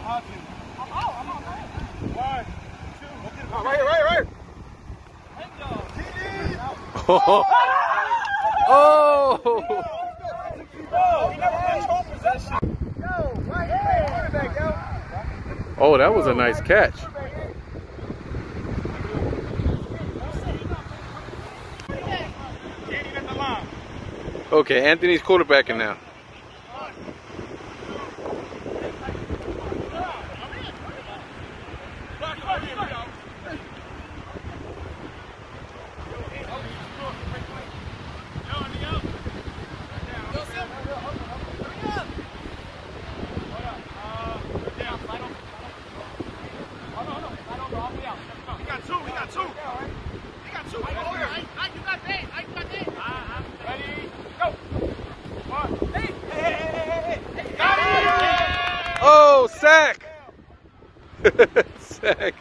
Right. Oh! Oh, that was a nice catch. Okay, Anthony's quarterbacking now. Oh, sack! Sack.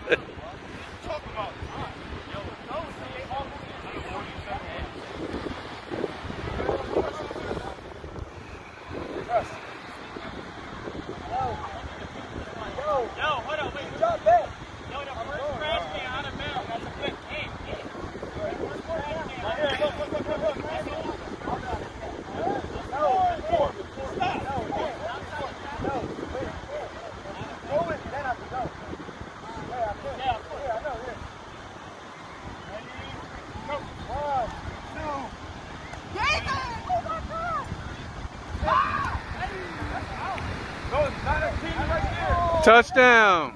Touchdown!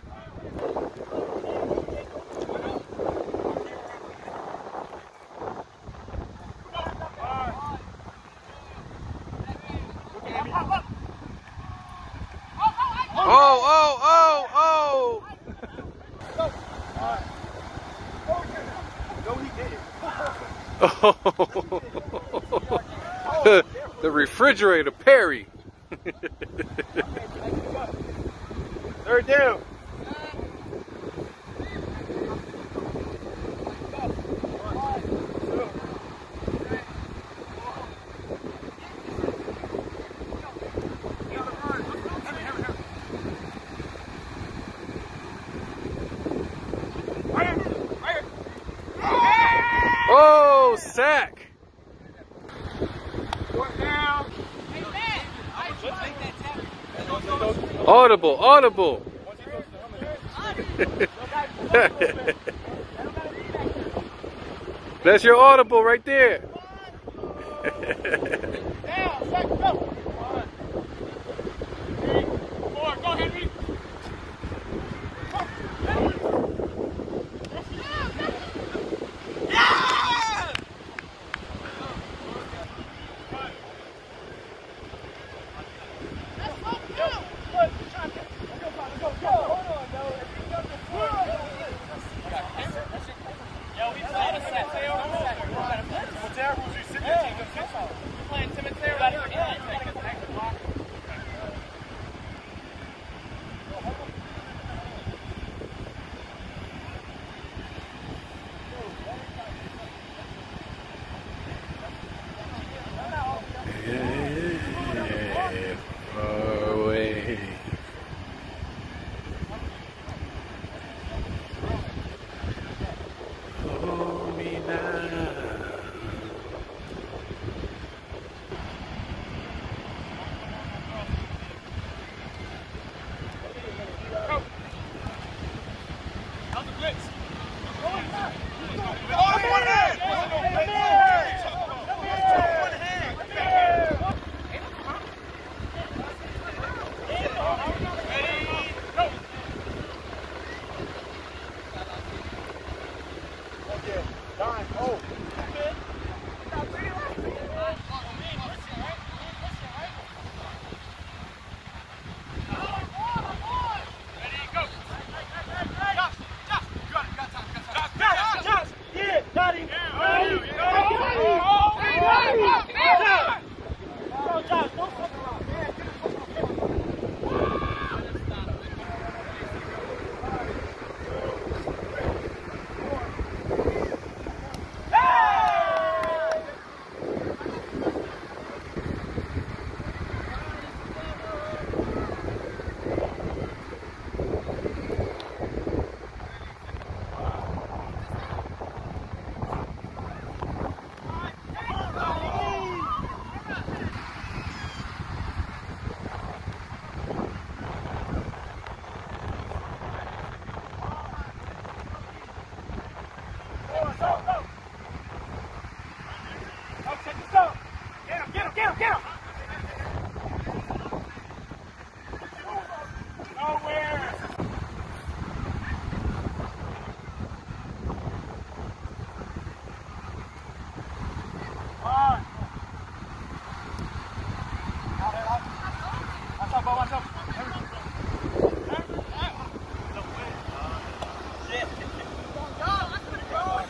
Oh! The refrigerator, Perry. Third down. Oh, sack! Audible. That's your audible right there. Playing Timothy.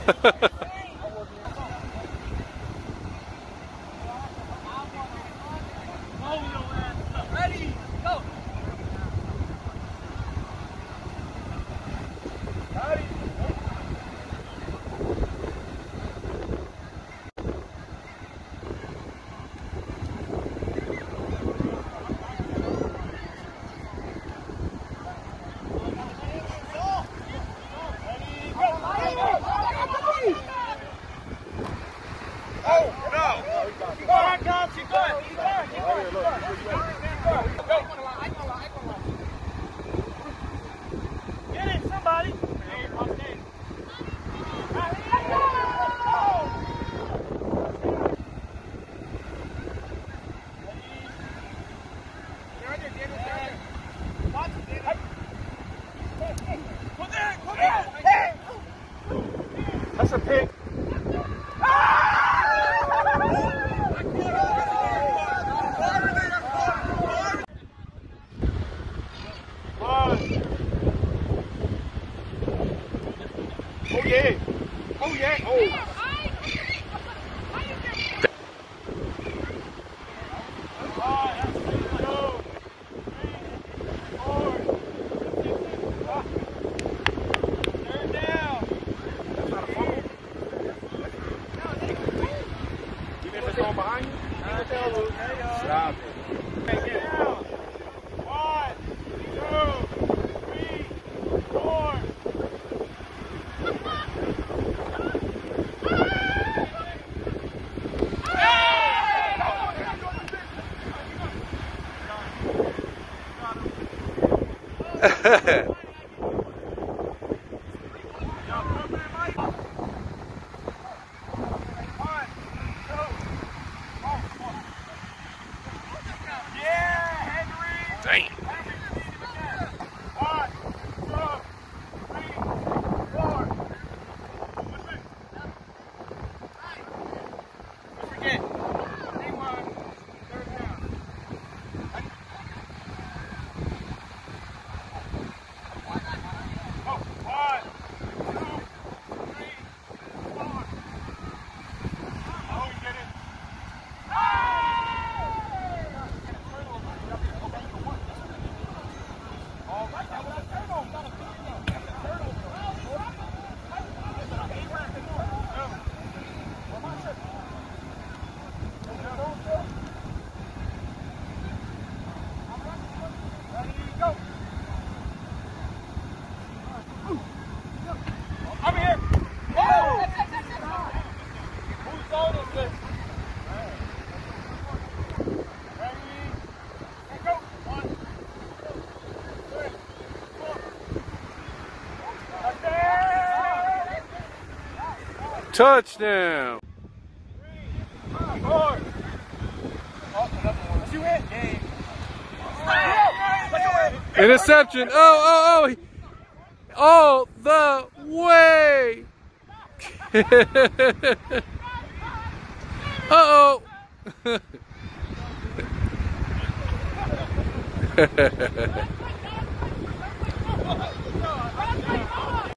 Ready, go. That's a pick. Oh yeah. Oh yeah. Oh. Behind you? Stop it. Hey, get it. 1, 2, 3, 4. Damn. 1, 2, 3, 4. Don't forget. Stay one. Third down. Oh, 1, 2, 3, 4. Oh, you get it. I'm here. Whoa! Whose zone is this? Ready? And go. 1, 2, 3, 4. Touchdown. 3, 4. Oh, another one. You hit. Game. Interception. Oh. All the way. Uh-oh.